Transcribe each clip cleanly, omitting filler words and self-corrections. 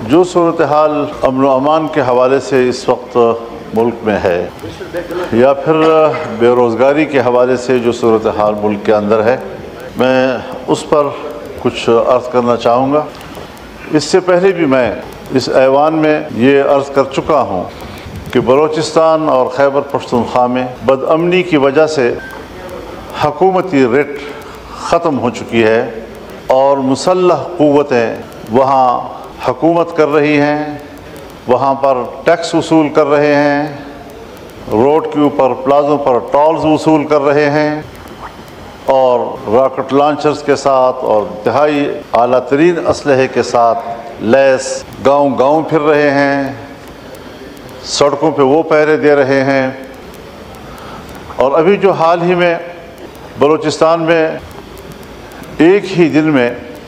جو صورتحال امن و امان کے حوالے سے اس وقت ملک میں ہے یا پھر بے روزگاری کے حوالے سے جو صورتحال ملک کے اندر ہے، میں اس پر کچھ عرض کرنا چاہوں گا۔ اس سے پہلے بھی میں اس ایوان میں یہ عرض کر چکا ہوں کہ بلوچستان اور خیبر پختونخوا میں بدامنی کی وجہ سے حکومتی رٹ ختم ہو چکی ہے اور مسلح قوتیں وہاں حکومت کر رہی ہیں، وہاں پر ٹیکس وصول کر رہے ہیں، روڈ کے اوپر پلازوں پر ٹولز وصول کر رہے ہیں اور راکٹ لانچرز کے ساتھ اور انتہائی اعلیٰ ترین اسلحے کے ساتھ لیس گاؤں گاؤں پھر رہے ہیں، سڑکوں پہ وہ پہرے دے رہے ہیں۔ اور ابھی جو حال ہی میں بلوچستان میں ایک ہی دن میں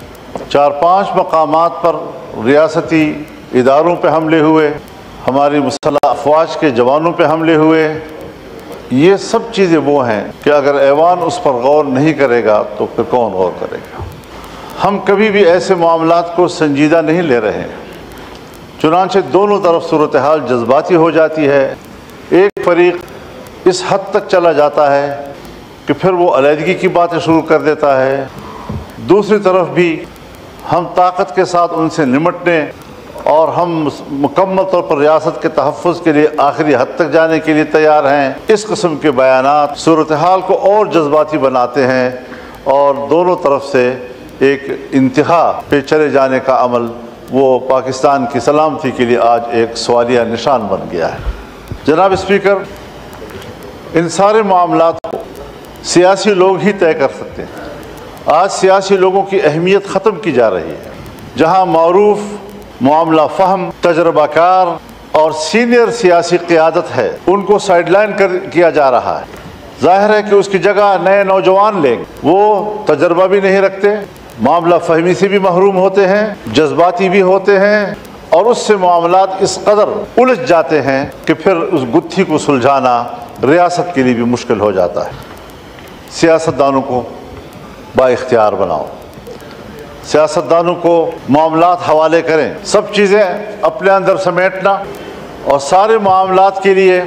4-5 مقامات پر ریاستی اداروں پہ حملے ہوئے، ہماری مسلح افواج کے جوانوں پہ حملے ہوئے، یہ سب چیزیں وہ ہیں کہ اگر ایوان اس پر غور نہیں کرے گا تو پھر کون غور کرے گا۔ ہم کبھی بھی ایسے معاملات کو سنجیدہ نہیں لے رہے ہیں، چنانچہ دونوں طرف صورتحال جذباتی ہو جاتی ہے۔ ایک فریق اس حد تک چلا جاتا ہے کہ پھر وہ علیحدگی کی باتیں شروع کر دیتا ہے، دوسری طرف بھی ہم طاقت کے ساتھ ان سے نمٹنے اور ہم مکمل طور پر ریاست کے تحفظ کے لیے آخری حد تک جانے کے لیے تیار ہیں۔ اس قسم کے بیانات صورتحال کو اور جذباتی بناتے ہیں اور دونوں طرف سے ایک انتہا پہ چلے جانے کا عمل وہ پاکستان کی سلامتی کے لیے آج ایک سوالیہ نشان بن گیا ہے۔ جناب اسپیکر، ان سارے معاملات کو سیاسی لوگ ہی طے کر سکتے ہیں۔ آج سیاسی لوگوں کی اہمیت ختم کی جا رہی ہے۔ جہاں معروف معاملہ فہم، تجربہ کار اور سینئر سیاسی قیادت ہے، ان کو سائیڈ لائن کیا جا رہا ہے۔ ظاہر ہے کہ اس کی جگہ نئے نوجوان لیں، وہ تجربہ بھی نہیں رکھتے، معاملہ فہمی سے بھی محروم ہوتے ہیں، جذباتی بھی ہوتے ہیں اور اس سے معاملات اس قدر الجھ جاتے ہیں کہ پھر اس گتھی کو سلجھانا ریاست کے لیے بھی مشکل ہو جاتا ہے۔ سیاستدانوں کو با اختیار بناؤ، سیاستدانوں کو معاملات حوالے کریں، سب چیزیں اپنے اندر سمیٹنا اور سارے معاملات کے لیے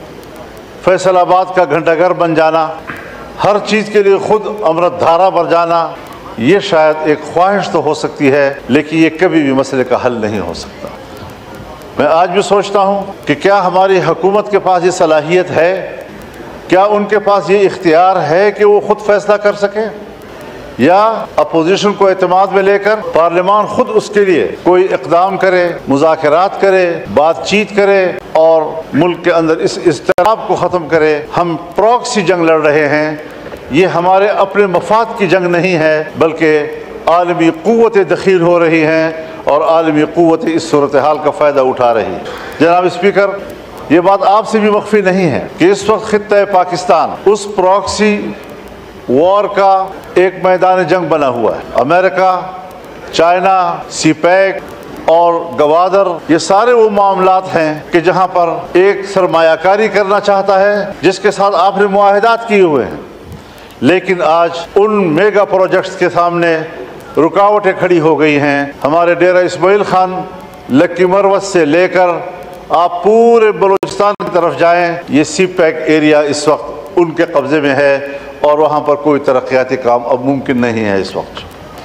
فیصل آباد کا گھنٹہ گھر بن جانا، ہر چیز کے لیے خود امرت دھارا بن جانا، یہ شاید ایک خواہش تو ہو سکتی ہے لیکن یہ کبھی بھی مسئلے کا حل نہیں ہو سکتا۔ میں آج بھی سوچتا ہوں کہ کیا ہماری حکومت کے پاس یہ صلاحیت ہے، کیا ان کے پاس یہ اختیار ہے کہ وہ خود فیصلہ کر سکیں، یا اپوزیشن کو اعتماد میں لے کر پارلیمان خود اس کے لیے کوئی اقدام کرے، مذاکرات کرے، بات چیت کرے اور ملک کے اندر اس اضطراب کو ختم کرے۔ ہم پراکسی جنگ لڑ رہے ہیں، یہ ہمارے اپنے مفاد کی جنگ نہیں ہے بلکہ عالمی قوتیں دخیل ہو رہی ہیں اور عالمی قوتیں اس صورتحال کا فائدہ اٹھا رہی ہیں۔ جناب اسپیکر، یہ بات آپ سے بھی مخفی نہیں ہے کہ اس وقت خطہ پاکستان اس پراکسی وار کا ایک میدان جنگ بنا ہوا ہے۔ امریکہ، چائنا، سی پیک اور گوادر، یہ سارے وہ معاملات ہیں کہ جہاں پر ایک سرمایہ کاری کرنا چاہتا ہے جس کے ساتھ آپ نے معاہدات کیے ہوئے ہیں، لیکن آج ان میگا پروجیکٹس کے سامنے رکاوٹیں کھڑی ہو گئی ہیں۔ ہمارے ڈیرہ اسماعیل خان، لکی مروت سے لے کر آپ پورے بلوچستان کی طرف جائیں، یہ سی پیک ایریا اس وقت ان کے قبضے میں ہے اور وہاں پر کوئی ترقیاتی کام اب ممکن نہیں ہے۔ اس وقت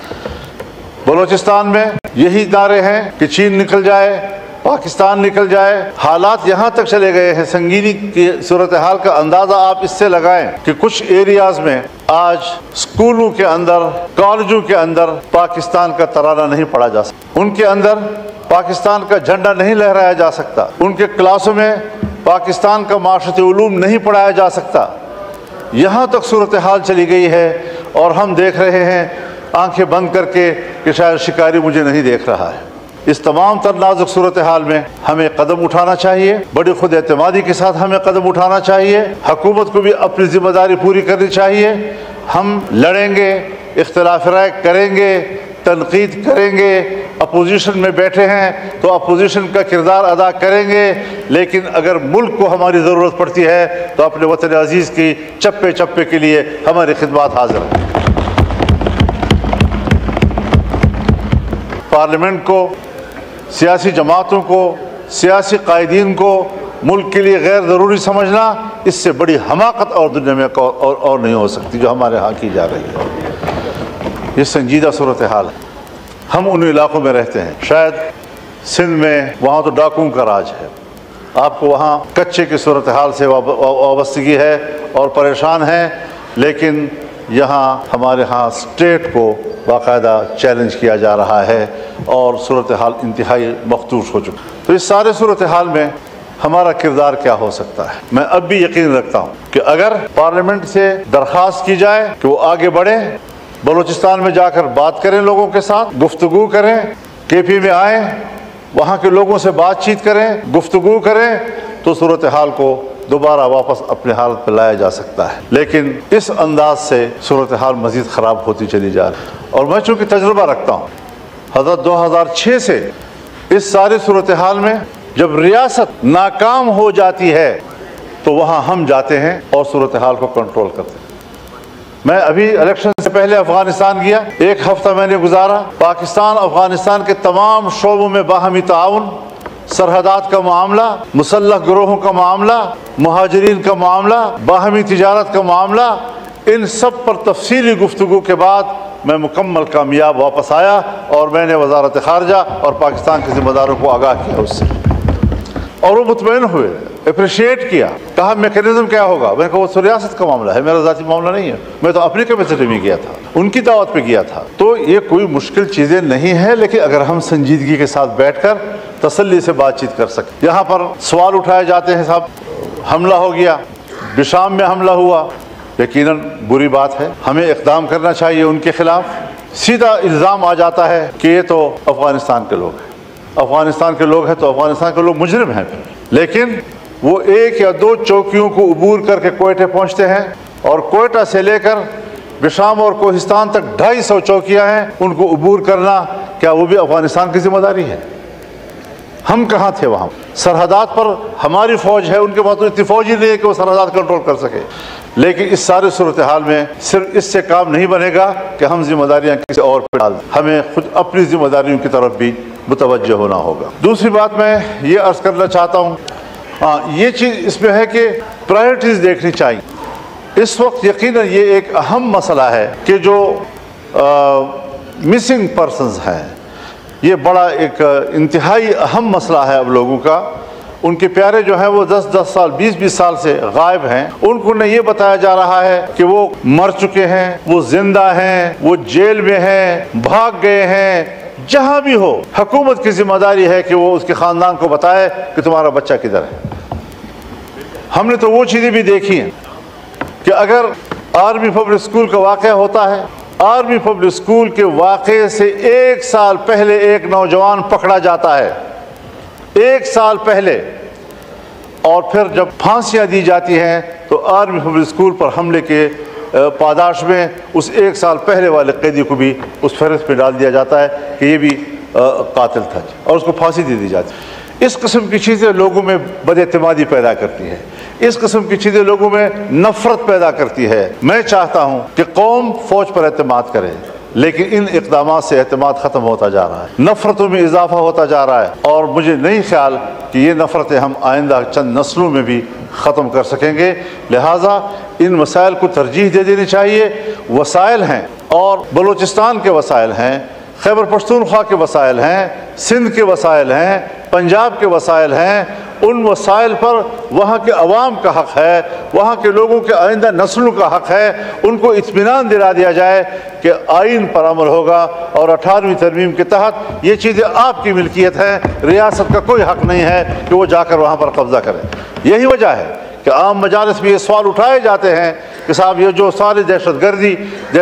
بلوچستان میں یہی نعرے ہیں کہ چین نکل جائے، پاکستان نکل جائے۔ حالات یہاں تک چلے گئے ہیں، سنگینی کی صورتحال کا اندازہ آپ اس سے لگائیں کہ کچھ ایریاز میں آج اسکولوں کے اندر، کالجوں کے اندر پاکستان کا ترانہ نہیں پڑھا جا سکتا، ان کے اندر پاکستان کا جھنڈا نہیں لہرایا جا سکتا، ان کے کلاسوں میں پاکستان کا معاشرتی علوم نہیں پڑھایا جا سکتا۔ یہاں تک صورتحال چلی گئی ہے اور ہم دیکھ رہے ہیں آنکھیں بند کر کے کہ شاید شکاری مجھے نہیں دیکھ رہا ہے۔ اس تمام تر نازک صورتحال میں ہمیں قدم اٹھانا چاہیے، بڑی خود اعتمادی کے ساتھ ہمیں قدم اٹھانا چاہیے، حکومت کو بھی اپنی ذمہ داری پوری کرنی چاہیے۔ ہم لڑیں گے، اختلاف رائے کریں گے، تنقید کریں گے، اپوزیشن میں بیٹھے ہیں تو اپوزیشن کا کردار ادا کریں گے، لیکن اگر ملک کو ہماری ضرورت پڑتی ہے تو اپنے وطن عزیز کی چپے چپے کے لیے ہماری خدمات حاضر ہیں۔ پارلیمنٹ کو सियासी जमातों को, सियासी कायदीन को मुल्क के लिए गैर ज़रूरी समझना, इससे बड़ी हमाकत और दुनिया में और नहीं हो सकती जो हमारे यहाँ की जा रही है। ये संजीदा सूरत हाल है। हम उन इलाकों में रहते हैं, शायद सिंध में वहाँ तो डाकुओं का राज है, आपको वहाँ कच्चे की सूरत हाल से वाबस्तगी है और परेशान हैं, लेकिन यहाँ हमारे यहाँ स्टेट को बाकायदा चैलेंज किया जा रहा है और सूरत हाल इंतहाई मखदूश हो चुका। तो इस सारे सूरत हाल में हमारा किरदार क्या हो सकता है? मैं अब भी यकीन रखता हूँ कि अगर पार्लियामेंट से दरख्वास्त की जाए कि वो आगे बढ़े, बलूचिस्तान में जाकर बात करें, लोगों के साथ गुफ्तगू करें, केपी में आएँ, वहाँ के लोगों से बातचीत करें, गुफ्तगू करें, तो सूरत हाल को दोबारा वापस अपने हालत पर लाया जा सकता है। लेकिन इस अंदाज से सूरत हाल मज़ीद ख़राब होती चली जा रही है। और मैं चूँकि तजुर्बा रखता हूँ, हज़रत 2006 से इस सारी सूरत हाल में जब रियासत नाकाम हो जाती है तो वहाँ हम जाते हैं और सूरत हाल को कंट्रोल करते हैं। मैं अभी इलेक्शन से पहले अफगानिस्तान गया, एक हफ्ता मैंने गुजारा। पाकिस्तान अफगानिस्तान के तमाम शोबों में बाहमी ताउन, सरहदात का मामला, मुसल्लह गिरोहों का मामला, मुहाजिरीन का मामला, बाहमी तिजारत का मामला, इन सब पर तफसीली गुफ्तगू के बाद मैं मुकम्मल कामयाब वापस आया और मैंने वजारत खारजा और पाकिस्तान के ज़िम्मेदारों को आगाह किया उससे, और वो मुतमईन हुए, अप्रिशिएट किया। कहा मैकेनिज्म क्या होगा? मैंने कहा वो रियासत का मामला है, मेरा ज़ाती मामला नहीं है, मैं तो अपनी कैपेसिटी में गया था, उनकी दावत पे गया था। तो ये कोई मुश्किल चीज़ें नहीं है, लेकिन अगर हम संजीदगी के साथ बैठकर तसल्ली से बातचीत कर सकें। यहाँ पर सवाल उठाए जाते हैं, साहब हमला हो गया, बिशाम में हमला हुआ, यकीनन बुरी बात है, हमें इक़दाम करना चाहिए उनके खिलाफ। सीधा इल्ज़ाम आ जाता है कि ये तो अफ़गानिस्तान के लोग हैं, अफ़गानिस्तान के लोग हैं तो अफ़गानिस्तान के लोग मुजरिम हैं। लेकिन वो एक या दो चौकियों को अबूर करके कोयटे पहुँचते हैं, और कोयटा से लेकर बिशाम और कोहिस्तान तक 250 चौकियाँ हैं, उनको अबूर करना क्या वो भी अफ़गानिस्तान की जिम्मेदारी है? हम कहाँ थे वहाँ? सरहदात पर हमारी फ़ौज है, उनके पास तो इतनी फ़ौज ही नहीं है कि वो सरहदात कंट्रोल कर सके। लेकिन इस सारे सूरत हाल में सिर्फ इससे काम नहीं बनेगा कि हम जिम्मेदारियाँ किसी और पर डाल दें, हमें खुद अपनी जिम्मेदारियों की तरफ भी मुतवज्जह होना होगा। दूसरी बात मैं ये अर्ज़ करना चाहता हूँ, ये चीज़ इसमें है कि प्रायोरिटीज़ देखनी चाहिए। इस वक्त यकीनन ये एक अहम मसला है कि जो मिसिंग पर्सन्स हैं, ये बड़ा एक इंतहाई अहम मसला है अब लोगों का। उनके प्यारे जो हैं वो 10-10 साल 20-20 साल से गायब हैं, उनको न ये बताया जा रहा है कि वो मर चुके हैं, वो जिंदा हैं, वो जेल में हैं, भाग गए हैं। जहाँ भी हो, हुकूमत की जिम्मेदारी है कि वो उसके ख़ानदान को बताए कि तुम्हारा बच्चा किधर है। हमने तो वो चीज़ें भी देखी हैं कि अगर आर्मी पब्लिक स्कूल का वाक़या होता है, आर्मी पब्लिक स्कूल के वाक़े से 1 साल पहले एक नौजवान पकड़ा जाता है, 1 साल पहले, और फिर जब फांसियाँ दी जाती हैं तो आर्मी पब्लिक स्कूल पर हमले के पादाश में उस 1 साल पहले वाले कैदी को भी उस फहरिस्त में डाल दिया जाता है कि ये भी कातिल था, और उसको फांसी दे दी जाती है। इस किस्म की चीज़ें लोगों में बदएतमादी पैदा करती है, इस किस्म की चीज़ें लोगों में नफ़रत पैदा करती है। मैं चाहता हूँ कि कौम फ़ौज पर एतमाद करे, लेकिन इन इक़दामात से एतमाद ख़त्म होता जा रहा है, नफ़रतों में इजाफ़ा होता जा रहा है, और मुझे नहीं ख्याल कि ये नफ़रतें हम आइंदा चंद नस्लों में भी ख़त्म कर सकेंगे। लिहाजा इन मसाइल को तरजीह दे देनी चाहिए। वसाइल हैं, और बलूचिस्तान के वसाइल हैं, खैबर पख्तूनख्वा के वसाइल हैं, सिंध के वसाइल हैं, पंजाब के वसाइल हैं। उन वसाइल पर वहाँ के अवाम का हक़ है, वहाँ के लोगों के आइंदा नस्लों का हक़ है। उनको इत्मीनान दिला दिया जाए कि आइन पर अमल होगा और 18वीं तरमीम के तहत ये चीज़ें आपकी मिल्कियत हैं, रियासत का कोई हक़ नहीं है कि वो जाकर वहाँ पर कब्ज़ा करें। यही वजह है कि आम मजालिस में ये सवाल उठाए जाते हैं कि साहब ये जो सारी दहशतगर्दी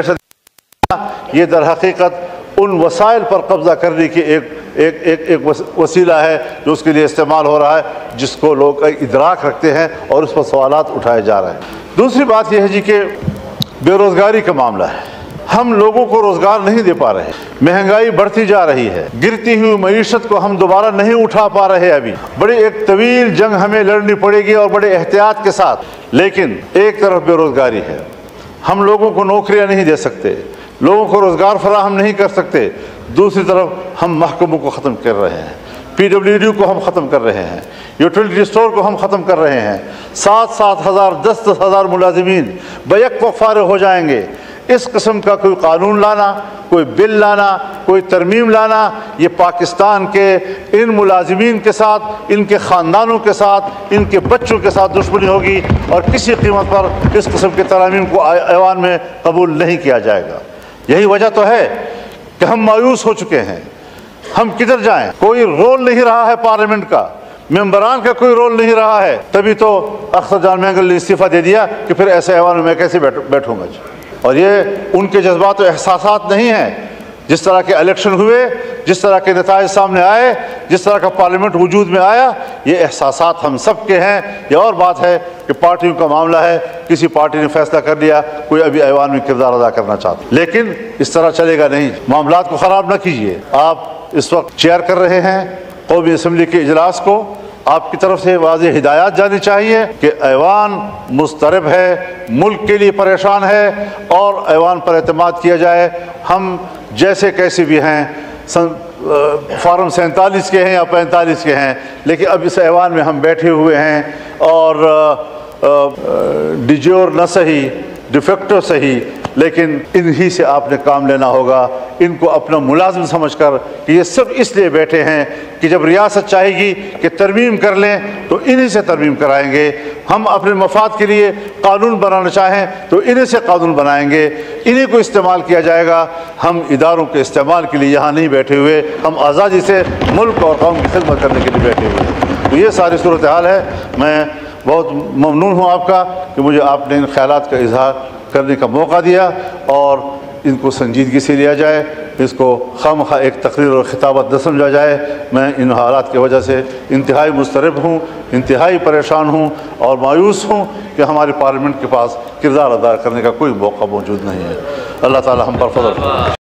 ये दर हकीकत उन वसाइल पर कब्ज़ा करने की एक वसीला है जो उसके लिए इस्तेमाल हो रहा है, जिसको लोग इदराक रखते हैं और उस पर सवालात उठाए जा रहे हैं। दूसरी बात यह है जी कि बेरोज़गारी का मामला है। हम लोगों को रोज़गार नहीं दे पा रहे, महंगाई बढ़ती जा रही है, गिरती हुई मईशत को हम दोबारा नहीं उठा पा रहे। अभी बड़ी एक तवील जंग हमें लड़नी पड़ेगी और बड़े एहतियात के साथ। लेकिन एक तरफ बेरोज़गारी है, हम लोगों को नौकरियाँ नहीं दे सकते, लोगों को रोज़गार फराहम नहीं कर सकते। दूसरी तरफ हम महकमों को ख़त्म कर रहे हैं, PWD को हम ख़त्म कर रहे हैं, यूटिलिटी स्टोर को हम ख़त्म कर रहे हैं, 7-7 हज़ार 10-10 हज़ार मुलाजिमीन बैक वक्त फारिग हो जाएंगे। इस किस्म का कोई कानून लाना, कोई बिल लाना, कोई तरमीम लाना, ये पाकिस्तान के इन मुलाजिमीन के साथ, इनके ख़ानदानों के साथ, इनके बच्चों के साथ दुश्मनी होगी और किसी कीमत पर इस किस्म के तरमीम को ऐवान में कबूल नहीं किया जाएगा। यही वजह तो है कि हम मायूस हो चुके हैं। हम किधर जाएं? कोई रोल नहीं रहा है पार्लियामेंट का, मेंबरान का कोई रोल नहीं रहा है। तभी तो अख्तर जान महंगल ने इस्तीफ़ा दे दिया कि फिर ऐसे ऐवान में मैं कैसे बैठूंगा। और ये उनके जज्बात और एहसासात नहीं हैं। जिस तरह के इलेक्शन हुए, जिस तरह के नताइज सामने आए, जिस तरह का पार्लियामेंट वजूद में आया, ये एहसासात हम सब के हैं। ये और बात है कि पार्टियों का मामला है, किसी पार्टी ने फैसला कर लिया, कोई अभी ऐवान में किरदार अदा करना चाहता, लेकिन इस तरह चलेगा नहीं। मामलात को ख़राब न कीजिए। आप इस वक्त चेयर कर रहे हैं कौमी असम्बली के इजलास को, आपकी तरफ से वाज़ेह हिदायत जानी चाहिए कि ऐवान मुस्तरब है, मुल्क के लिए परेशान है और ऐवान पर एतमाद किया जाए। हम जैसे कैसे भी हैं, फार्म 47 के हैं या 45 के हैं, लेकिन अब इस ऐवान में हम बैठे हुए हैं और डिजोर न सही, डिफेक्टो सही, लेकिन इन्हीं से आपने काम लेना होगा। इनको अपना मुलाजिम समझकर कि ये सब इसलिए बैठे हैं कि जब रियासत चाहेगी कि तरमीम कर लें तो इन्हीं से तरमीम कराएंगे। हम अपने मफाद के लिए कानून बनाना चाहें तो इन्हीं से कानून बनाएंगे, इन्हीं को इस्तेमाल किया जाएगा। हम इदारों के इस्तेमाल के लिए यहाँ नहीं बैठे हुए, हम आज़ादी से मुल्क और कौम की खिदमत करने के लिए बैठे हुए हैं। तो ये सारी सूरत हाल है। मैं बहुत ममनून हूँ आपका कि मुझे आपने इन ख्यालात का इजहार करने का मौका दिया और इनको संजीदगी से लिया जाए, इसको खामखा एक तकरीर और खिताबत न समझा जाए। मैं इन हालात की वजह से इंतहाई मुस्तरब हूँ, इंतहाई परेशान हूँ और मायूस हूँ कि हमारे पार्लियामेंट के पास किरदार अदा करने का कोई मौका मौजूद नहीं है। अल्लाह ताला हम पर फज़ल